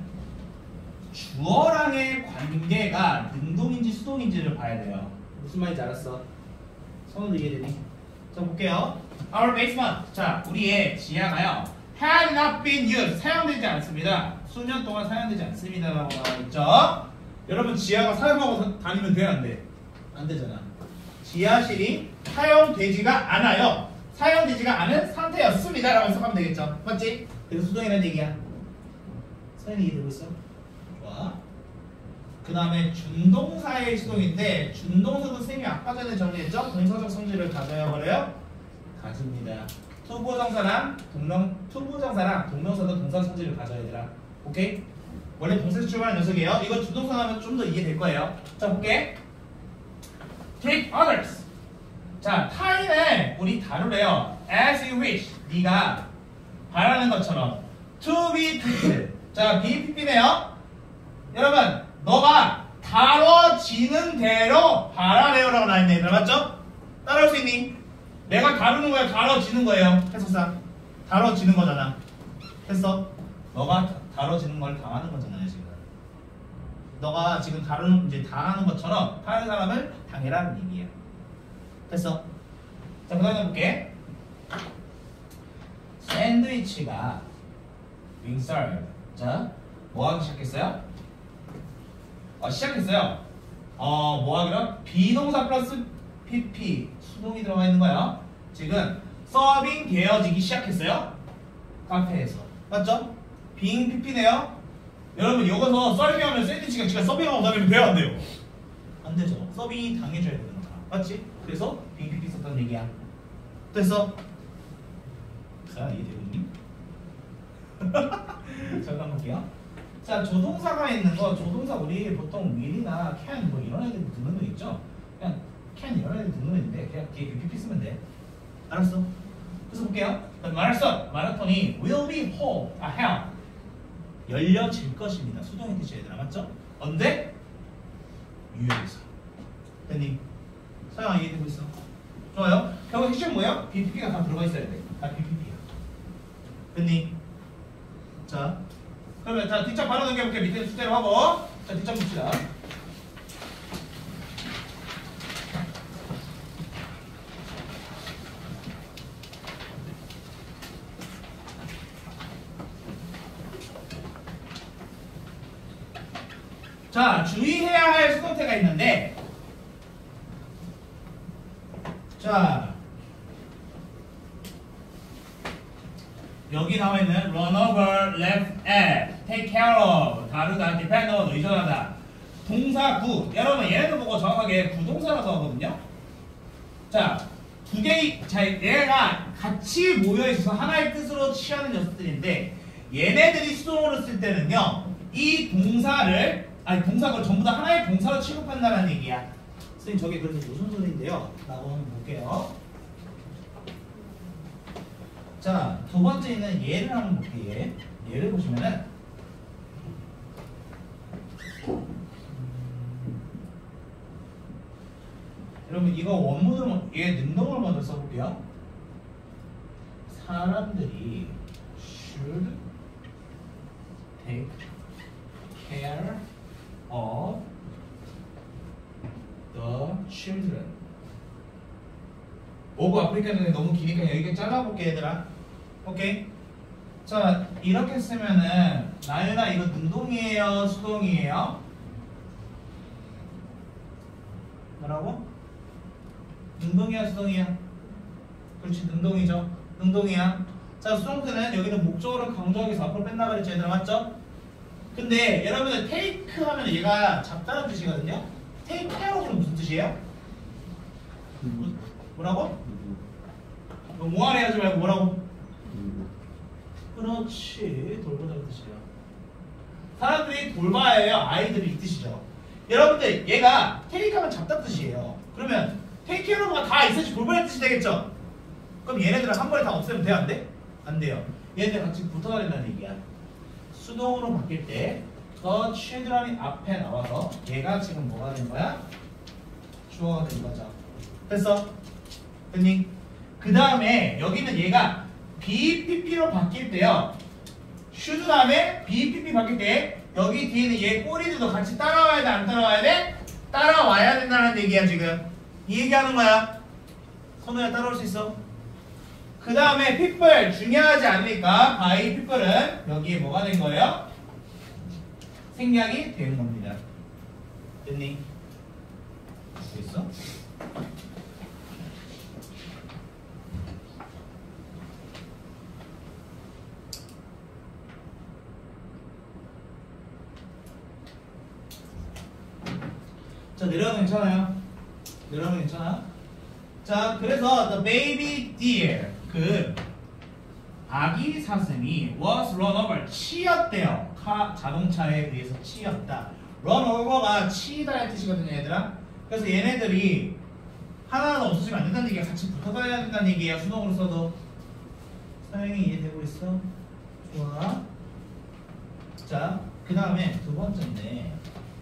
주어랑의 관계가 능동인지 수동인지를 봐야 돼요. 무슨 말인지 알았어? 성우도 이해되니? 자, 볼게요. Our basement. 자, 우리의 지하가요. Had not been used. 사용되지 않습니다. 수년 동안 사용되지 않습니다라고 나와 있죠. 여러분 지하가 사용하고 다니면 돼, 안 돼? 안 되잖아. 지하실이 사용되지가 않아요. 사용되지가 않은 상태였습니다라고 해석하면 되겠죠. 맞지? 그래서 수동이라는 얘기야. 서연이 이해되고 있어? 좋아. 그 다음에 준동사의 수동인데 준동사도 쌤이 아까 전에 정리했죠? 동사적 성질을 가져야 버려요? 가집니다. 투부정사랑 동명사도 동사 성질을 가져야 되라. 오케이? 원래 동사에서 출발한 녀석이에요. 이거 준동사 하면 좀 더 이해될 거예요. 자, 볼게. Take others. 자, 타인을 우리 다루래요. As you wish. 네가 바라는 것처럼. To be treated. 자, be pp네요. 여러분, 너가 다뤄지는 대로 바라래요라고 나와있네. 얘들아, 맞죠? 따라올 수 있니? 내가 다루는 거야, 다뤄지는 거예요. 해석상. 다뤄지는 거잖아. 됐어? 너가 다뤄지는 걸 당하는 거잖아요, 지금. 너가 지금 이제 당하는 것처럼 다른 사람을 당해라는 얘기예요. 됐어? 자, 그 다음에 볼게. 샌드위치가 being served. 자, 뭐 하기 시작했어요? 시작했어요. 뭐 하기로? 비동사 플러스 pp 수동이 들어가 있는 거야. 지금 서빙 되어지기 시작했어요. 카페에서. 맞죠? being pp네요. 여러분, 여기서 서빙하면 샌드위치가 지가 서빙하고 다니면 돼요, 안 돼요? 안 되죠. 서빙이 당해줘야 되는 거야. 맞지? 그래서 being pp 썼다는 얘기야. 됐어? 자, 이해되고 있니? 잠깐 볼게요. 자, 조동사가 있는 거, 조동사 우리 보통 will이나 can 뭐 이런 애들 듣는 거 있죠? 그냥 can 이런 애들 듣는 거 있는데 그냥 뒤에 pp 쓰면 돼. 알았어? 그래서 볼게요. 마라톤이 will be held. 열려질 것입니다. 수동의 뜻이 얘들아, 맞죠? 언제? 유효해서. 됐니? 서양 이해되고 있어? 좋아요. 결국 핵심 뭐예요? BPP가 다 들어가 있어야 돼. 다 BPP야. 됐니? 자, 그러면 자 뒷장 바로 넘겨볼게. 밑에 숫자로 하고. 자, 뒷장 봅시다. 자, 주의해야 할 수동태가 있는데, 자, 여기 나와 있는 run over, left at, take care of, 다루다, depend on, 의존하다, 동사 구. 여러분 얘네들 보고 정확하게 구동사라고 하거든요. 자, 두 개의, 자, 얘가 같이 모여 있어서 하나의 뜻으로 취하는 녀석들인데, 얘네들이 수동으로 쓸 때는요, 이 동사를 동사를 전부 다 하나의 동사로 취급한다는 얘기야. 선생님, 저게 그래서 무슨 소리인데요? 라고 한번 볼게요. 자, 두 번째는 얘를 한번 볼게요. 얘를 보시면은 여러분 이거 원문으로 얘 능동을 먼저 써볼게요. 사람들이 should take care of the children. 오브 아프리카는 너무 기니까 여기 잘라볼게 얘들아. 오케이. 자 이렇게 쓰면은 나연아 이거 능동이에요 수동이에요? 뭐라고? 능동이야 수동이야? 그렇지 능동이죠. 능동이야. 자 수동태는 여기는 목적어를 강조하기 위해서 앞으로 뺀다 그랬죠 얘들아 맞죠? 근데 여러분들 테이크 하면 얘가 잡다는 뜻이거든요. 테이크 케어는 무슨 뜻이에요? 뭐라고? 뭐하래 하지 말고 뭐라고? 그렇지 돌보자는 뜻이에요. 사람들이 돌봐야 해요. 아이들이 이 뜻이죠. 여러분들 얘가 테이크하면 잡다는 뜻이에요. 그러면 테이크 케어가 다 있어야지 돌보자는 뜻이 되겠죠? 그럼 얘네들은 한 번에 다 없애면 돼요? 안 돼? 안 돼요. 얘네들 같이 붙어다닌다는 얘기야. 수동으로 바뀔 때 the children이 앞에 나와서 얘가 지금 뭐가 된 거야? 주어가 된 거죠. 됐어? 됐니? 그 다음에 여기는 얘가 BPP로 바뀔 때요. should 다음에 BPP 바뀔 때 여기 뒤에는 얘 꼬리들도 같이 따라와야 돼? 안 따라와야 돼? 따라와야 된다는 얘기야 지금. 이 얘기하는 거야. 선우야 따라올 수 있어? 그 다음에 people 중요하지 않으니까 by people은 여기에 뭐가 된 거예요? 생략이 되는 겁니다. 됐니? 됐어? 자 내려가면 괜찮아요? 내려가면 괜찮아? 자 그래서 the baby deer 그 아기 사슴이 was run over 치였대요. 자동차에 의해서 치였다. run over가 치다의 뜻이거든요 얘들아. 그래서 얘네들이 하나하나 없어지면 안 된다는 얘기야. 같이 붙어가야 된다는 얘기야. 수동으로 써도. 사용이 이해되고 있어? 좋아. 자 그 다음에 두 번째인데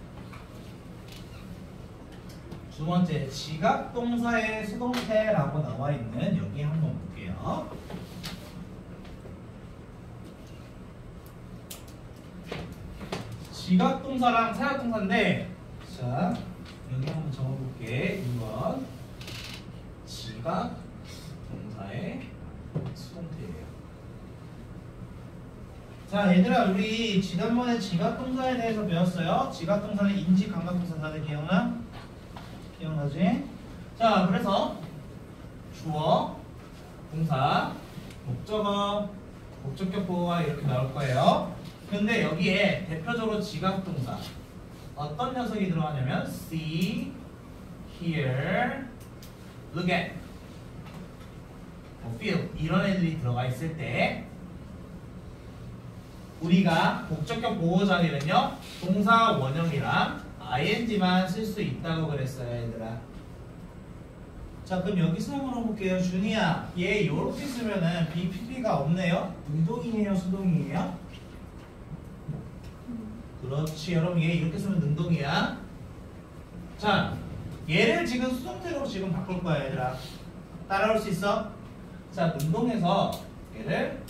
두 번째 지각동사의 수동태라고 나와 있는 여기 한번 볼게요. 지각동사랑 사역동사인데 자 여기 한번 적어볼게. 2번 지각동사의 수동태예요. 자 얘들아 우리 지난번에 지각동사에 대해서 배웠어요. 지각동사는 인지감각동사 다들 기억나? 기억나지? 자 그래서 주어, 동사, 목적어, 목적격 보호가 이렇게 나올 거예요. 근데 여기에 대표적으로 지각동사 어떤 녀석이 들어가냐면 see, hear, look at, feel 이런 애들이 들어가 있을 때 우리가 목적격 보호 자리는요 동사 원형이랑 ing만 쓸 수 있다고 그랬어요 얘들아. 자 그럼 여기서 한번 물어볼게요. 준이야 얘 요렇게 쓰면은 BPP가 없네요. 능동이에요 수동이에요? 그렇지 여러분 얘 이렇게 쓰면 능동이야. 자 얘를 지금 수동태로 지금 바꿀 거야 얘들아. 따라올 수 있어? 자 능동에서 얘를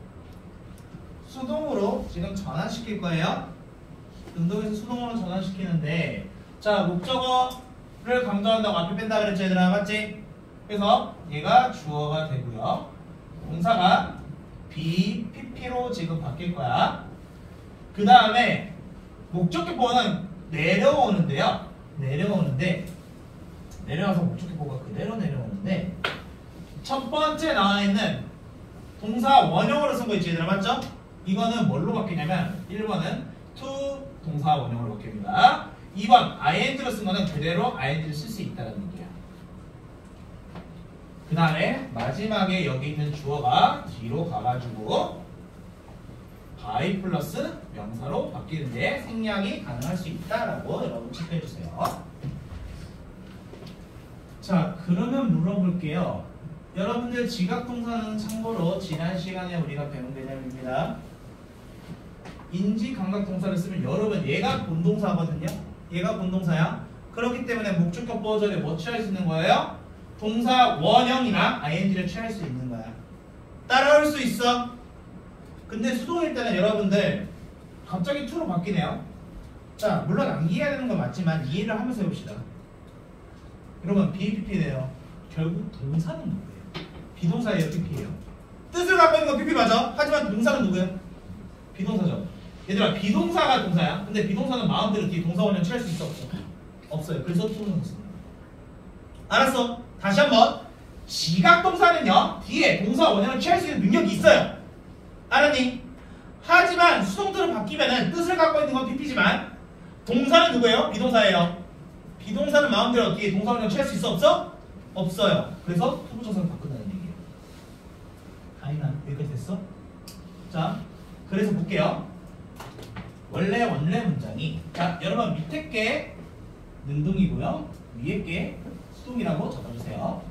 수동으로 지금 전환시킬 거예요. 능동에서 수동으로 전환시키는데 자 목적어를 강조한다고 앞에 뺀다 그랬죠 얘들아 맞지? 그래서 얘가 주어가 되고요. 동사가 BPP로 지금 바뀔 거야. 그 다음에 목적격 보호는 내려오는데요. 내려와서 목적격 보호가 그대로 내려오는데 첫 번째 나와 있는 동사 원형으로 쓴 거 있지 얘들아 맞죠? 이거는 뭘로 바뀌냐면 1번은 to 동사 원형으로 바뀝니다. 2번 ing로 쓴 거는 그대로 ing를 쓸 수 있다는 얘기야. 그 다음에 마지막에 여기 있는 주어가 뒤로 가가지고 by 플러스 명사로 바뀌는데 생략이 가능할 수 있다라고 여러분 체크해주세요. 자 그러면 물어볼게요. 여러분들 지각동사는 참고로 지난 시간에 우리가 배운 개념입니다. 인지감각동사를 쓰면 여러분 얘가 본동사거든요. 얘가 본동사야. 그렇기 때문에 목적격 보호절에 뭐 취할 수 있는 거예요? 동사 원형이나 ing를 취할 수 있는 거야. 따라올 수 있어? 근데 수동일 때는 여러분들 갑자기 to로 바뀌네요. 자 물론 암기해야 되는 건 맞지만 이해를 하면서 해봅시다. 여러분 BPP네요. 결국 동사는 누구예요? 비동사예요, PP예요? 뜻을 갖고 있는 건 PP 맞아. 하지만 동사는 누구예요? 비동사죠. 얘들아, 비동사가 동사야. 근데 비동사는 마음대로 뒤에 동사 원형 취할 수 있어, 없어? 없어요. 그래서 투부정사 쓰는 거야. 알았어. 다시 한번. 지각동사는요, 뒤에 동사 원형을 취할 수 있는 능력이 있어요. 알았니? 하지만 수동태로 바뀌면은 뜻을 갖고 있는 건 PP지만 동사는 누구예요? 비동사예요. 비동사는 마음대로 뒤에 동사 원형 취할 수 있어, 없어? 없어요. 그래서 투부정사를 바꾼다는 얘기예요. 다이나 여기까지 됐어? 자, 그래서 볼게요. 원래 문장이, 자, 여러분 밑에 게 능동이고요, 위에 게 수동이라고 적어주세요.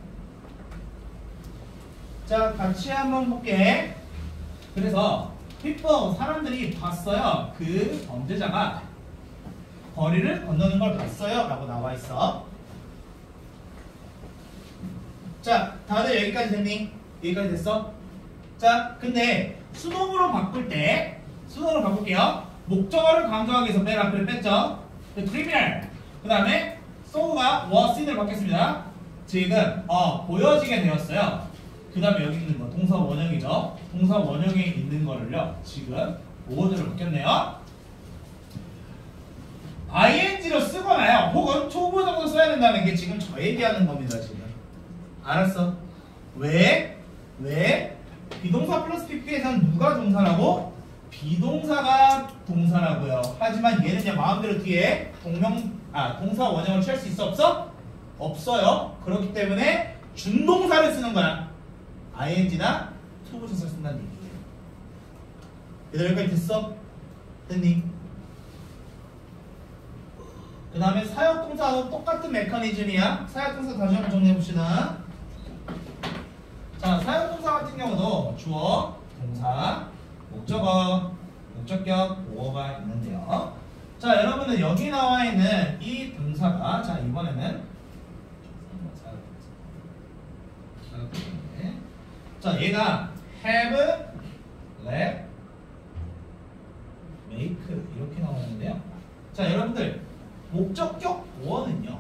자, 같이 한번 볼게. 그래서 people, 사람들이 봤어요. 그 범죄자가 거리를 건너는 걸 봤어요 라고 나와 있어. 자, 다들 여기까지 됐니? 여기까지 됐어? 자, 근데 수동으로 바꿀게요. 목적어를 강조하기 위해서 맨 앞을 뺐죠. criminal. 그 다음에 so가 was in을 받겠습니다. 지금 보여지게 되었어요. 그 다음에 여기 있는 거 동사 원형이죠. 동사 원형에 있는 거를요, 지금 보어들을 바뀌었네요. ing로 쓰거나요, 혹은 초보 정도 써야 된다는 게 지금 저 얘기하는 겁니다. 지금 알았어? 왜? 비동사 플러스 PP에서는 누가 동사라고? 비동사가 동사라고요. 하지만 얘는요, 마음대로 뒤에 동사 원형을 취할 수 있어, 없어? 없어요. 그렇기 때문에 준동사를 쓰는 거야. ing나 투부정사를 쓴다는 얘기예요. 얘들 여기까지 됐어? 됐니? 그 다음에 사역동사도 똑같은 메커니즘이야. 사역동사 다시 한번 정리해봅시다. 자, 사역동사 같은 경우도 주어, 동사, 목적어, 목적격, 보어가 있는데요. 자, 여러분은 여기 나와 있는 이 동사가, 자, 이번에는 자, 얘가 have, let, make 이렇게 나오는데요. 자, 여러분들 목적격 보어는요,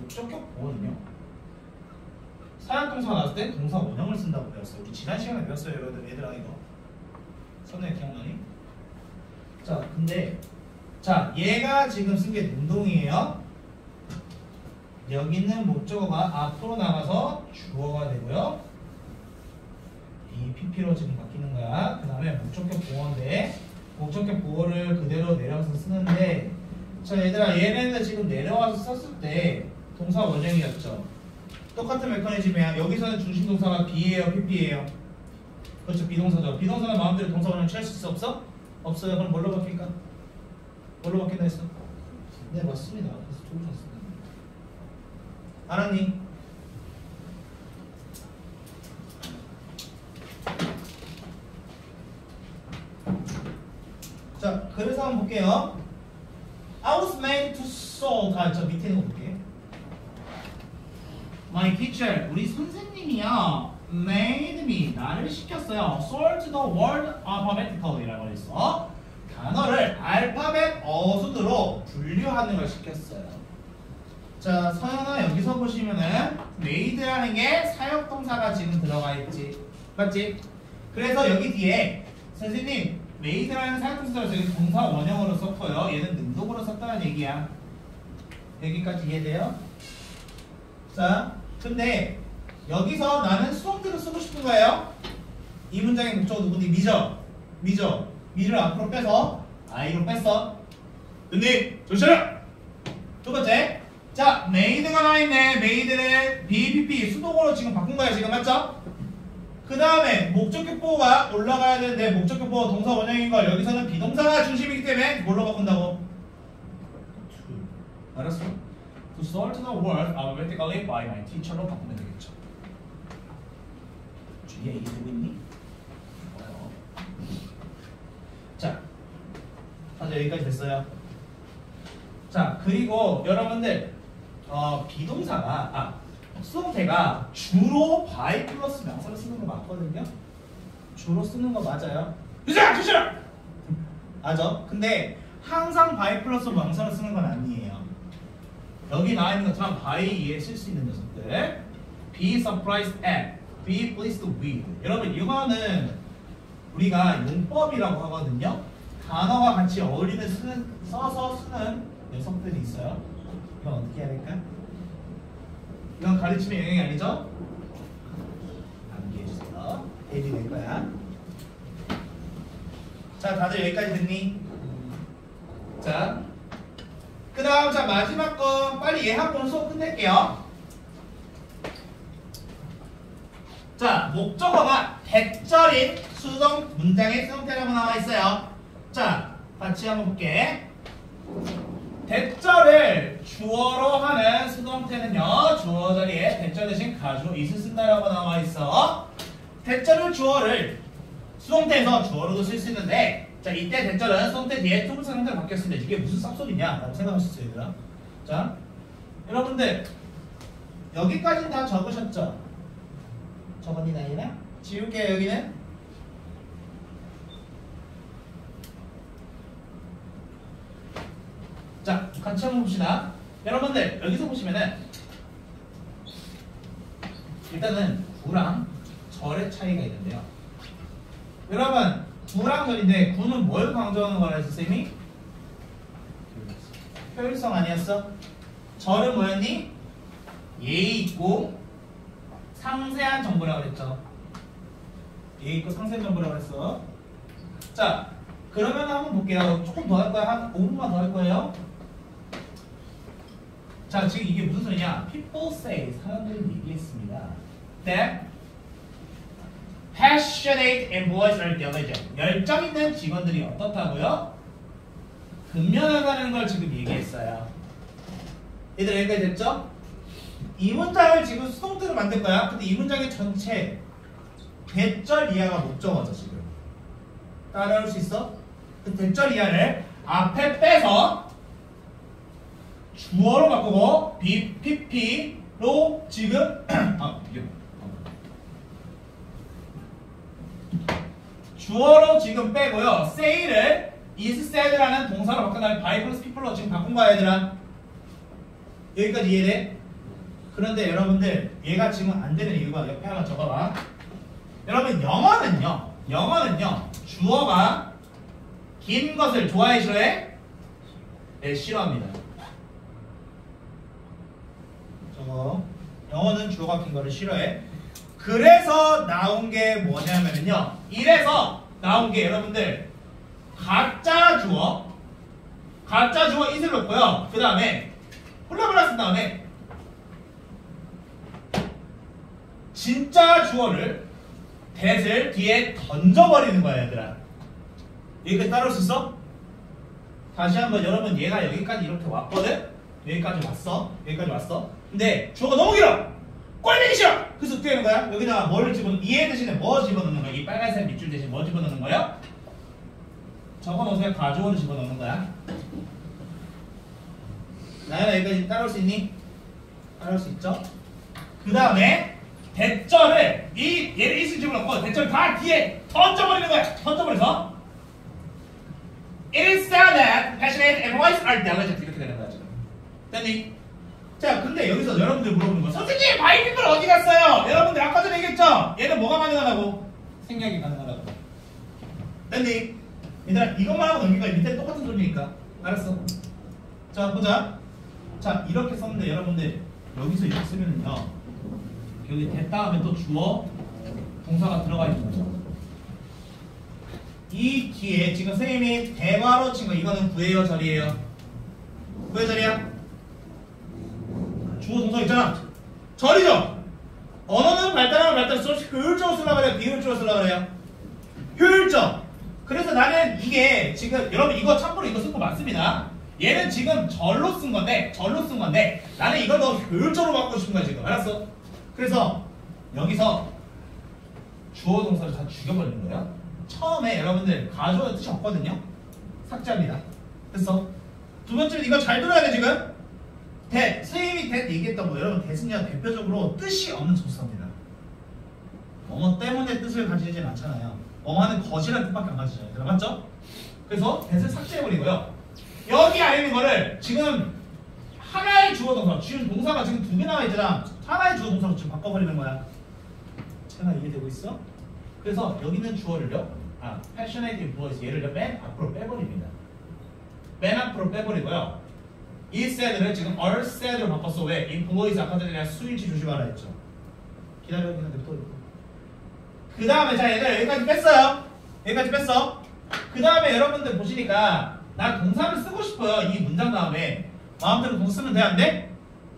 사역동사가 나왔을 때 동사 원형을 쓴다고 배웠어요. 우리 지난 시간에 배웠어요, 여러분들. 얘들아, 이거 선생님 기억나니? 자, 근데 자, 얘가 지금 쓴 게 능동이에요. 여기 있는 목적어가 앞으로 나가서 주어가 되고요, 이 PP로 지금 바뀌는 거야. 그 다음에 목적격 보어인데, 목적격 보어를 그대로 내려와서 쓰는데, 자, 얘들아, 얘네는 지금 내려와서 썼을 때 동사 원형이었죠. 똑같은 메커니즘이야. 여기서는 중심 동사가 B예요, PP예요? 그렇죠, 비동사죠. 비동사는 마음대로 동사 원형 취할 수 있어, 없어? 없어요. 그럼 뭘로 바뀔까? 뭘로 바뀐다 했어? 네, 맞습니다. 그래서 투부정사 쓴다. 알았니? 자, 그래서 한번 볼게요. I was made to solve. 저 밑에 있는 거 볼게. My teacher, 우리 선생님이요, made me, 나를 시켰어요. sort the word alphabetically라고 했어. 단어를 알파벳 어순으로 분류하는 걸 시켰어요. 자, 서연아, 여기서 보시면은 made라는 게 사역동사가 지금 들어가 있지, 맞지? 그래서 여기 뒤에 선생님 made라는 사역동사를 저기 동사 원형으로 썼고요, 얘는 능동으로 썼다는 얘기야. 여기까지 이해돼요? 자, 근데 여기서 나는 수동태로 쓰고 싶은 거예요. 이 문장의 목적어 누구니? 미죠? 미를 앞으로 빼서 I로 뺐어. 됐니? 조심해! 두 번째, 자, made가 나와있네. made를 BPP 수동으로 지금 바꾼 거야, 지금 맞죠? 그 다음에 목적격 보호가 올라가야 되는데, 목적격 보호 동사 원형인 걸 여기서는 비동사가 중심이기 때문에 뭘로 바꾼다고? to. 알았어? To sort the word alphabetically by my teacher로 바꾸면 되겠죠. 주위에 이 보고 있니? 자, 다들 여기까지 됐어요. 자, 그리고 여러분들 비동사가 수동태가 주로 by 플러스 명사를 쓰는 거 맞거든요. 주로 쓰는 거 맞아요. 유자! 주시라! 맞아. 근데 항상 by 플러스 명사를 쓰는 건 아니에요. 여기 나와 있는 것처럼 by 이에 쓸 수 있는 녀석들. be surprised at, be pleased with. 여러분 이거는 우리가 용법이라고 하거든요. 단어와 같이 어울리는 써서 쓰는 녀석들이 있어요. 이건 어떻게 해야 될까? 이건 가르침의 영역이 아니죠? 암기해주세요. 페이지 될 거야. 자, 다들 여기까지 듣니? 자, 그 다음 자 마지막 거 빨리 예학본 수업 끝낼게요. 자, 목적어가 대절인 수동 문장의 수동태라고 나와 있어요. 자, 같이 한번 볼게. 대절을 주어로 하는 수동태는요, 주어 자리에 대절 대신 가주 is을 쓴다라고 나와 있어. 대절을 주어를 수동태에서 주어로도 쓸 수 있는데, 자, 이때 대절은 수동태 뒤에 투부사 형태로 바뀌었습니다. 이게 무슨 쌉소리냐? 라고 생각할 수 있어요, 얘들아. 자, 여러분들 여기까지는 다 적으셨죠? 적었니, 나이나? 지울게요, 여기는. 자, 같이 한번 봅시다. 여러분들 여기서 보시면은 일단은 구랑 절의 차이가 있는데요. 여러분 구랑 절인데 구는 뭘 강조하는 거라 했어, 쌤이? 효율성 아니었어? 절은 뭐였니? 예의 있고 상세한 정보라고 그랬죠. 예의 있고 상세한 정보라고 그랬어. 자, 그러면 한번 볼게요. 조금 더 할 거야. 한 5분만 더 할 거예요. 자, 지금 이게 무슨 소리냐? People say, 사람들은 얘기했습니다. That passionate employees are diligent. 열정 있는 직원들이 어떻다고요? 근면하다는 걸 지금 얘기했어요. 얘들 여기까지 됐죠? 이 문장을 지금 수동태로 만들 거야. 근데 이 문장의 전체 대절 이하가 목적어죠, 지금. 따라올 수 있어? 그 대절 이하를 앞에 빼서 주어로 바꾸고 BPP로 지금 주어로 지금 빼고요. say를 is said라는 동사로 바꾼 다음에 by plus people로 지금 바꾼 거야, 얘들아. 여기까지 이해돼? 그런데 여러분들 얘가 지금 안 되는 이유가 옆에 하나 적어봐. 여러분 영어는요 주어가 긴 것을 좋아해 싫어해? 네, 싫어합니다. 저거 영어는 주어가 긴 거를 싫어해. 그래서 나온 게 뭐냐면요, 이래서 나온 게 여러분들 가짜 주어 is를 놓고요. 그 다음에 홀라블라 쓴 다음에 진짜 주어를 that을 뒤에 던져버리는 거야, 얘들아. 여기까지 따라올 수 있어? 다시 한번 여러분, 얘가 여기까지 이렇게 왔거든? 여기까지 왔어. 근데 주어가 너무 길어! 꼴보기 싫어! 그래서 어떻게 하는 거야? 여기다가 뭐를 이해 대신에 뭐 집어넣는 거야? 이 빨간색 밑줄 대신 뭐 집어넣는 거야? 적어놓으세요. 가주어를 집어넣는 거야. 나연아, 여기까지 따라올 수 있니? 따라올 수 있죠? 그 다음에 대절을 얘를 이승 집어넣고 대절 다 뒤에 던져버리는 거야. 던져버려서 It is said that passionate employees are diligent. 이렇게 되는 거야, 지금. 됐니? 자, 근데 여기서 여러분들 물어보는 거야. 선생님, 바이핑글 어디 갔어요? 여러분들 아까 전에 얘기했죠? 얘는 뭐가 가능하다고? 생략이 가능하다고. 됐니? 얘들아, 이것만 하고 넘긴 거야. 밑에 똑같은 소리니까. 알았어. 자, 보자. 자, 이렇게 썼는데 여러분들 여기서 이렇게 쓰면은요, 여기 대 다음에 또 주어 동사가 들어가 있는 거죠. 이 뒤에 지금 선생님이 대괄호 친 거, 이거는 구예요, 절이에요? 구예요, 절이야? 주어 동사 있잖아. 절이죠? 언어는 발달하면 발달할수록 효율적으로 쓰려고 그래요? 비효율적으로 쓰려고 그래요? 효율적. 그래서 나는 이게 지금 여러분 이거 참고로 이거 쓴 거 맞습니다. 얘는 지금 절로 쓴 건데 나는 이걸 더 효율적으로 바꾸고 싶은 거야, 지금. 알았어? 그래서 여기서 주어 동사를 다 죽여버리는 거예요. 처음에 여러분들 가주어의 뜻이 없거든요. 삭제합니다. 됐어? 두 번째는 이거 잘 들어야 돼, 지금. 선생님이 얘기했던 거, 여러분 대승이가 대표적으로 뜻이 없는 접수사입니다. 뭐뭐 때문에 뜻을 가지진 않잖아요. 뭐뭐는 것이라는 뜻밖에 안 가지잖아요. 맞죠? 그래서 대를 삭제해버리고요. 여기 안에 있는 거를 지금 하나의 주어 동사, 지금 동사가 지금 두 개 나와 있잖아. 하나의 주어 동사로 지금 바꿔버리는 거야. 제가 이해되고 있어? 그래서 여기 있는 주어를요. passionate employees 얘를 맨 앞으로 빼버립니다. 맨 앞으로 빼버리고요. 이 said를 지금 are said로 바꿨어. 왜? employees 아까 전에 내가 수일치 조심하라 했죠. 기다려. 그 다음에 자 얘들 여기까지 뺐어요. 여기까지 뺐어. 그 다음에 여러분들 보시니까 나 동사를 쓰고 싶어요. 이 문장 다음에 마음대로 동사 쓰면 돼? 안 돼?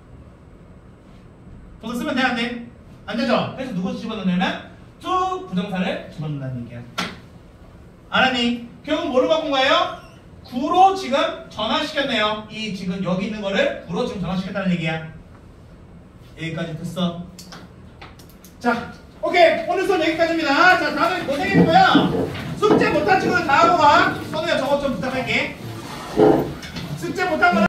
동사 쓰면 돼? 안 돼? 안 되죠? 그래서 누구 집어넣냐면 to 부정사를 집어넣는다는 얘기야. 알았니? 결국 뭐로 바꾼 거예요? 구로 지금 전환시켰네요. 이 지금 여기 있는 거를 구로 지금 전환시켰다는 얘기야. 여기까지 됐어. 자, 오케이. 오늘 수업 여기까지입니다. 자, 다음에 고생했고요. 숙제 못한 친구는 다 하고 가. 선우야 저것 좀 부탁할게. 숙제 못한 거는